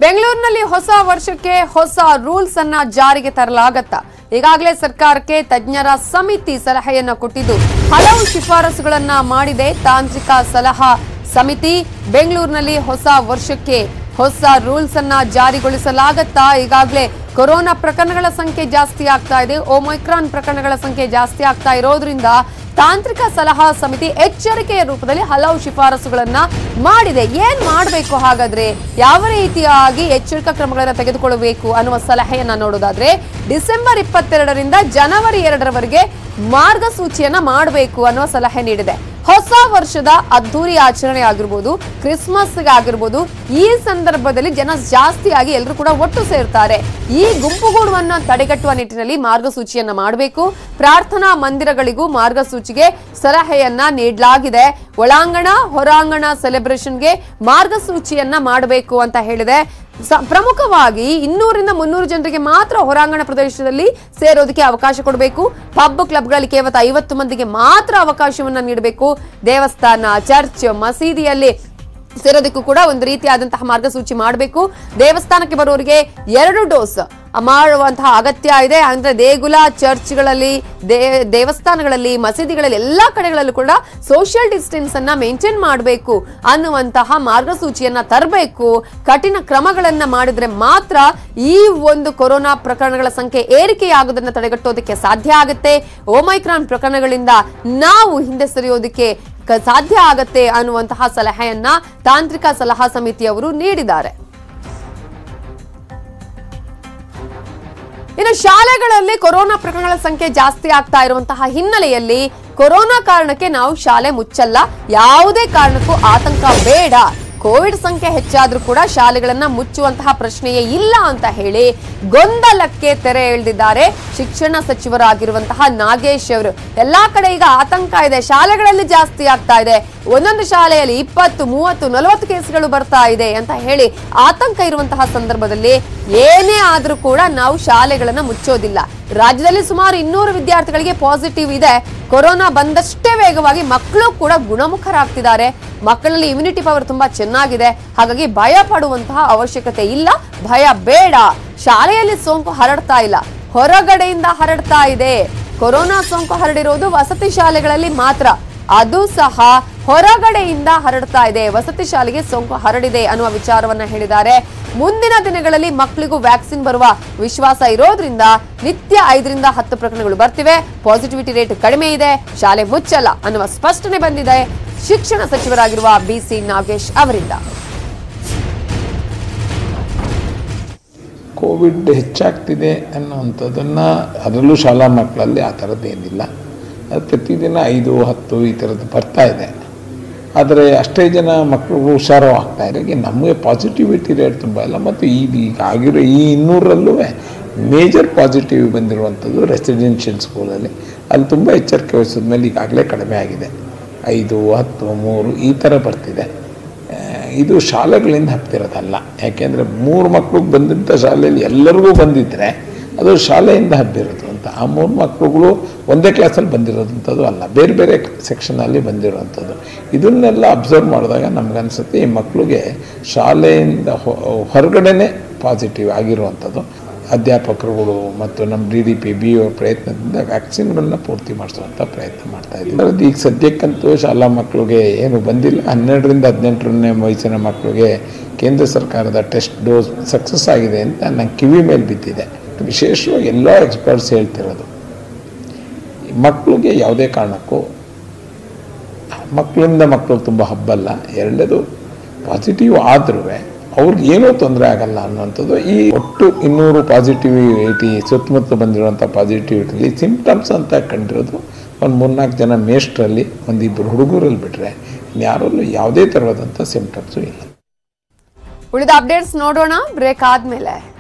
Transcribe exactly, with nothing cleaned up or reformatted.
ಬೆಂಗಳೂರಿನಲ್ಲಿ ಹೊಸ ವರ್ಷಕ್ಕೆ ಹೊಸ ರೂಲ್ಸ್ ಅನ್ನ ಜಾರಿಗೆ ತರಲಾಗುತ್ತಾ? ಈಗಾಗಲೇ ಸರ್ಕಾರಕ್ಕೆ ತಜ್ಞರ ಸಮಿತಿ ಸಲಹೆಯನ್ನ ಕೊಟ್ಟಿದ್ದು ಹಲವು ಶಿಫಾರಸುಗಳನ್ನ ಮಾಡಿದೆ. ತಾಂತ್ರಿಕ ಸಲಹಾ ಸಮಿತಿ ಬೆಂಗಳೂರಿನಲ್ಲಿ ಹೊಸ ವರ್ಷಕ್ಕೆ ಹೊಸ ರೂಲ್ಸ್ ಅನ್ನ ಜಾರಿಗೊಳಿಸಲಾಗುತ್ತಾ? ಈಗಾಗಲೇ ಕೊರೋನಾ ಪ್ರಕರಣಗಳ ಸಂಖ್ಯೆ ಜಾಸ್ತಿ ಆಗ್ತಾ ಇದೆ. ಒಮೈಕ್ರಾನ್ ಪ್ರಕರಣಗಳ ಸಂಖ್ಯೆ ಜಾಸ್ತಿ ಆಗ್ತಾ ಇರೋದ್ರಿಂದ ತಾಂತ್ರಿಕ ಸಲಹಾ ಸಮಿತಿ ಎಚ್ಚರಿಕೆಯ ರೂಪದಲ್ಲಿ ಹಲವು ಶಿಫಾರಸುಗಳನ್ನ ಮಾಡಿದೆ. ಏನ್ ಮಾಡಬೇಕು, ಹಾಗಾದ್ರೆ ಯಾವ ರೀತಿಯಾಗಿ ಎಚ್ಚರಿಕಾ ಕ್ರಮಗಳನ್ನು ತೆಗೆದುಕೊಳ್ಳಬೇಕು ಅನ್ನುವ ಸಲಹೆಯನ್ನ ನೋಡೋದಾದ್ರೆ, ಡಿಸೆಂಬರ್ ಇಪ್ಪತ್ತೆರಡರಿಂದ ಜನವರಿ ಎರಡರವರೆಗೆ ಮಾರ್ಗಸೂಚಿಯನ್ನ ಮಾಡಬೇಕು ಅನ್ನುವ ಸಲಹೆ ನೀಡಿದೆ. ಹೊಸ ವರ್ಷದ ಅದ್ದೂರಿ ಆಚರಣೆ ಆಗಿರ್ಬೋದು, ಕ್ರಿಸ್ಮಸ್ ಆಗಿರ್ಬೋದು, ಈ ಸಂದರ್ಭದಲ್ಲಿ ಜನ ಜಾಸ್ತಿಯಾಗಿ ಎಲ್ಲರೂ ಕೂಡ ಒಟ್ಟು ಸೇರ್ತಾರೆ. ಈ ಗುಂಪುಗೂಡುವನ್ನ ತಡೆಗಟ್ಟುವ ನಿಟ್ಟಿನಲ್ಲಿ ಮಾರ್ಗಸೂಚಿಯನ್ನ ಮಾಡಬೇಕು. ಪ್ರಾರ್ಥನಾ ಮಂದಿರಗಳಿಗೂ ಮಾರ್ಗಸೂಚಿಗೆ ಸಲಹೆಯನ್ನ ನೀಡಲಾಗಿದೆ. ಒಳಾಂಗಣ ಹೊರಾಂಗಣ ಸೆಲೆಬ್ರೇಷನ್ಗೆ ಮಾರ್ಗಸೂಚಿಯನ್ನ ಮಾಡಬೇಕು ಅಂತ ಹೇಳಿದೆ. ಪ್ರಮುಖವಾಗಿ ಇನ್ನೂರಿಂದ ಮುನ್ನೂರು ಜನರಿಗೆ ಮಾತ್ರ ಹೊರಾಂಗಣ ಪ್ರದೇಶದಲ್ಲಿ ಸೇರೋದಕ್ಕೆ ಅವಕಾಶ ಕೊಡಬೇಕು. ಪಬ್ ಕ್ಲಬ್ಗಳಲ್ಲಿ ಕೇವಲ ಐವತ್ತು ಮಂದಿಗೆ ಮಾತ್ರ ಅವಕಾಶವನ್ನ ನೀಡಬೇಕು. ದೇವಸ್ಥಾನ, ಚರ್ಚ್, ಮಸೀದಿಯಲ್ಲಿ ಸೇರೋದಕ್ಕೂ ಕೂಡ ಒಂದು ರೀತಿಯಾದಂತಹ ಮಾರ್ಗಸೂಚಿ ಮಾಡಬೇಕು. ದೇವಸ್ಥಾನಕ್ಕೆ ಬರುವವರಿಗೆ ಎರಡು ಡೋಸ್ ಮಾಡುವಂತಹ ಅಗತ್ಯ ಇದೆ. ಅಂದ್ರೆ ದೇಗುಲ, ಚರ್ಚ್ಗಳಲ್ಲಿ, ದೇವಸ್ಥಾನಗಳಲ್ಲಿ, ಮಸೀದಿಗಳಲ್ಲಿ ಎಲ್ಲಾ ಕಡೆಗಳಲ್ಲೂ ಕೂಡ ಸೋಷಿಯಲ್ ಡಿಸ್ಟೆನ್ಸ್ ಅನ್ನ ಮೇಂಟೈನ್ ಮಾಡಬೇಕು ಅನ್ನುವಂತಹ ಮಾರ್ಗಸೂಚಿಯನ್ನ ತರಬೇಕು. ಕಠಿಣ ಕ್ರಮಗಳನ್ನ ಮಾಡಿದ್ರೆ ಮಾತ್ರ ಈ ಒಂದು ಕೊರೋನಾ ಪ್ರಕರಣಗಳ ಸಂಖ್ಯೆ ಏರಿಕೆಯಾಗುವುದನ್ನು ತಡೆಗಟ್ಟೋದಕ್ಕೆ ಸಾಧ್ಯ ಆಗುತ್ತೆ. ಒಮೈಕ್ರಾನ್ ಪ್ರಕರಣಗಳಿಂದ ನಾವು ಹಿಂದೆ ಸರಿಯೋದಕ್ಕೆ ಸಾಧ್ಯ ಆಗತ್ತೆ ಅನ್ನುವಂತಹ ಸಲಹೆಯನ್ನ ತಾಂತ್ರಿಕ ಸಲಹಾ ಸಮಿತಿಯವರು ನೀಡಿದ್ದಾರೆ. ಇನ್ನು ಶಾಲೆಗಳಲ್ಲಿ ಕೊರೋನಾ ಪ್ರಕರಣಗಳ ಸಂಖ್ಯೆ ಜಾಸ್ತಿ ಆಗ್ತಾ ಇರುವಂತಹ ಹಿನ್ನೆಲೆಯಲ್ಲಿ ಕೊರೋನಾ ಕಾರಣಕ್ಕೆ ನಾವು ಶಾಲೆ ಮುಚ್ಚಲ್ಲ, ಯಾವುದೇ ಕಾರಣಕ್ಕೂ ಆತಂಕ ಬೇಡ, ಕೋವಿಡ್ ಸಂಖ್ಯೆ ಹೆಚ್ಚಾದ್ರೂ ಕೂಡ ಶಾಲೆಗಳನ್ನ ಮುಚ್ಚುವಂತಹ ಪ್ರಶ್ನೆಯೇ ಇಲ್ಲ ಅಂತ ಹೇಳಿ ಗೊಂದಲಕ್ಕೆ ತೆರೆ ಎಳೆದಿದ್ದಾರೆ ಶಿಕ್ಷಣ ಸಚಿವರಾಗಿರುವಂತಹ ನಾಗೇಶ್ ಅವರು. ಎಲ್ಲಾ ಕಡೆ ಈಗ ಆತಂಕ ಇದೆ, ಶಾಲೆಗಳಲ್ಲಿ ಜಾಸ್ತಿ ಆಗ್ತಾ ಇದೆ, ಒಂದೊಂದು ಶಾಲೆಯಲ್ಲಿ ಇಪ್ಪತ್ತು ಮೂವತ್ತು ನಲವತ್ತು ಕೇಸ್ಗಳು ಬರ್ತಾ ಇದೆ ಅಂತ ಹೇಳಿ ಆತಂಕ ಇರುವಂತಹ ಸಂದರ್ಭದಲ್ಲಿ ಏನೇ ಆದ್ರೂ ಕೂಡ ನಾವು ಶಾಲೆಗಳನ್ನ ಮುಚ್ಚೋದಿಲ್ಲ. ರಾಜ್ಯದಲ್ಲಿ ಸುಮಾರು ಇನ್ನೂರು ವಿದ್ಯಾರ್ಥಿಗಳಿಗೆ ಪಾಸಿಟಿವ್ ಇದೆ. ಕೊರೋನಾ ಬಂದಷ್ಟೇ ವೇಗವಾಗಿ ಮಕ್ಕಳು ಕೂಡ ಗುಣಮುಖರಾಗ್ತಿದ್ದಾರೆ. ಮಕ್ಕಳಲ್ಲಿ ಇಮ್ಯುನಿಟಿ ಪವರ್ ತುಂಬಾ ಚೆನ್ನಾಗಿದೆ. ಹಾಗಾಗಿ ಭಯ ಪಡುವಂತಹ ಅವಶ್ಯಕತೆ ಇಲ್ಲ, ಭಯ ಬೇಡ. ಶಾಲೆಯಲ್ಲಿ ಸೋಂಕು ಹರಡ್ತಾ ಇಲ್ಲ, ಹೊರಗಡೆಯಿಂದ ಹರಡ್ತಾ ಇದೆ. ಕೊರೋನಾ ಸೋಂಕು ಹರಡಿರೋದು ವಸತಿ ಶಾಲೆಗಳಲ್ಲಿ ಮಾತ್ರ, ಅದು ಸಹ ಹೊರಗಡೆಯಿಂದ ಹರಡ್ತಾ ಇದೆ. ವಸತಿ ಶಾಲೆಗೆ ಸೋಂಕು ಹರಡಿದೆ ಅನ್ನುವ ವಿಚಾರವನ್ನ ಹೇಳಿದ್ದಾರೆ. ಮುಂದಿನ ದಿನಗಳಲ್ಲಿ ಮಕ್ಕಳಿಗೂ ವ್ಯಾಕ್ಸಿನ್ ಬರುವ ವಿಶ್ವಾಸ ಇರೋದ್ರಿಂದ ನಿತ್ಯ ಐದರಿಂದ ಹತ್ತು ಪ್ರಕರಣಗಳು ಬರ್ತಿವೆ, ಪಾಸಿಟಿವಿಟಿ ರೇಟ್ ಕಡಿಮೆ ಇದೆ, ಶಾಲೆ ಮುಚ್ಚಲ್ಲ ಅನ್ನುವ ಸ್ಪಷ್ಟನೆ ಬಂದಿದೆ ಶಿಕ್ಷಣ ಸಚಿವರಾಗಿರುವ ಬಿಸಿ ನಾಗೇಶ್ ಅವರಿಂದ. ಕೋವಿಡ್ ಹೆಚ್ಚಾಗ್ತಿದೆ ಅನ್ನುವಂಥದ್ದನ್ನ ಅದರಲ್ಲೂ ಶಾಲಾ ಮಕ್ಕಳಲ್ಲಿ ಆ ಥರದ್ದೇನಿಲ್ಲ. ಅದು ಪ್ರತಿದಿನ ಐದು ಹತ್ತು ಈ ಥರದ್ದು ಬರ್ತಾ ಇದೆ. ಆದರೆ ಅಷ್ಟೇ ಜನ ಮಕ್ಕಳು ಹುಷಾರು ಆಗ್ತಾ ಇದೆ. ನಮಗೆ ಪಾಸಿಟಿವಿಟಿ ರೇಟ್ ತುಂಬ ಇಲ್ಲ. ಮತ್ತು ಈಗ ಈಗ ಆಗಿರೋ ಈ ಇನ್ನೂರಲ್ಲೂ ಮೇಜರ್ ಪಾಸಿಟಿವ್ ಬಂದಿರುವಂಥದ್ದು ರೆಸಿಡೆನ್ಷಿಯಲ್ ಸ್ಕೂಲಲ್ಲಿ. ಅಲ್ಲಿ ತುಂಬ ಎಚ್ಚರಿಕೆ ವಹಿಸಿದ ಮೇಲೆ ಈಗಾಗಲೇ ಕಡಿಮೆ ಆಗಿದೆ. ಐದು ಹತ್ತು ಮೂರು ಈ ಥರ ಬರ್ತಿದೆ. ಇದು ಶಾಲೆಗಳಿಂದ ಹಬ್ಬಿರೋದಲ್ಲ. ಯಾಕೆಂದರೆ ಮೂರು ಮಕ್ಳಿಗೆ ಬಂದಂಥ ಶಾಲೆಯಲ್ಲಿ ಎಲ್ಲರಿಗೂ ಬಂದಿದ್ದರೆ ಅದು ಶಾಲೆಯಿಂದ ಹಬ್ಬಿರೋದು ಅಂತ. ಆ ಮೂರು ಮಕ್ಕಳುಗಳು ಒಂದೇ ಕ್ಲಾಸಲ್ಲಿ ಬಂದಿರೋದಂಥದ್ದು ಅಲ್ಲ, ಬೇರೆ ಬೇರೆ ಸೆಕ್ಷನಲ್ಲಿ ಬಂದಿರೋವಂಥದ್ದು. ಇದನ್ನೆಲ್ಲ ಅಬ್ಸರ್ವ್ ಮಾಡಿದಾಗ ನಮಗನ್ಸುತ್ತೆ ಈ ಮಕ್ಕಳಿಗೆ ಶಾಲೆಯಿಂದ ಹೊರಗಡೆನೇ ಪಾಸಿಟಿವ್ ಆಗಿರುವಂಥದ್ದು. ಅಧ್ಯಾಪಕರುಗಳು ಮತ್ತು ನಮ್ಮ D D P B O ಪ್ರಯತ್ನದಿಂದ ವ್ಯಾಕ್ಸಿನ್ಗಳನ್ನ ಪೂರ್ತಿ ಮಾಡಿಸುವಂಥ ಪ್ರಯತ್ನ ಮಾಡ್ತಾ ಇದ್ದೀವಿ. ಈಗ ಸದ್ಯಕ್ಕಂತೂ ಶಾಲಾ ಮಕ್ಕಳಿಗೆ ಏನು ಬಂದಿಲ್ಲ. ಹನ್ನೆರಡರಿಂದ ಹದಿನೆಂಟರನೇ ವಯಸ್ಸಿನ ಮಕ್ಕಳಿಗೆ ಕೇಂದ್ರ ಸರ್ಕಾರದ ಟೆಸ್ಟ್ ಡೋಸ್ ಸಕ್ಸಸ್ ಆಗಿದೆ ಅಂತ ನಂಗೆ ಕಿವಿ ಮೇಲೆ ಬಿದ್ದಿದೆ. ವಿಶೇಷವಾಗಿ ಎಲ್ಲ ಎಕ್ಸ್ಪರ್ಟ್ಸ್ ಹೇಳ್ತಿರೋದು ಮಕ್ಕಳಿಗೆ ಯಾವುದೇ ಕಾರಣಕ್ಕೂ ಮಕ್ಕಳಿಂದ ಮಕ್ಕಳು ತುಂಬ ಹಬ್ಬಲ್ಲ. ಎರಡನೇದು ಪಾಸಿಟಿವ್ ಆದ್ರೂ ಅವ್ರಿಗೆ ಏನೂ ತೊಂದರೆ ಆಗಲ್ಲ ಅನ್ನುವಂಥದ್ದು. ಈ ಒಟ್ಟು ಇನ್ನೂರು ಪಾಸಿಟಿವಿಟಿ ಸುತ್ತಮುತ್ತ ಬಂದಿರುವಂಥ ಪಾಸಿಟಿವಿಟಿಲಿ ಸಿಂಪ್ಟಮ್ಸ್ ಅಂತ ಕಂಡಿರೋದು ಒಂದು ಮೂರ್ನಾಲ್ಕು ಜನ ಮೇಷ್ಟ್ರಲ್ಲಿ, ಒಂದಿಬ್ಬರು ಹುಡುಗರಲ್ಲಿ ಬಿಟ್ಟರೆ ಇನ್ಯಾರಲ್ಲೂ ಯಾವುದೇ ಥರವಾದಂಥ ಸಿಂಪ್ಟಮ್ಸು ಇಲ್ಲ. ಉಳಿದ ಅಪ್ಡೇಟ್ಸ್ ನೋಡೋಣ ಬ್ರೇಕ್ ಆದಮೇಲೆ.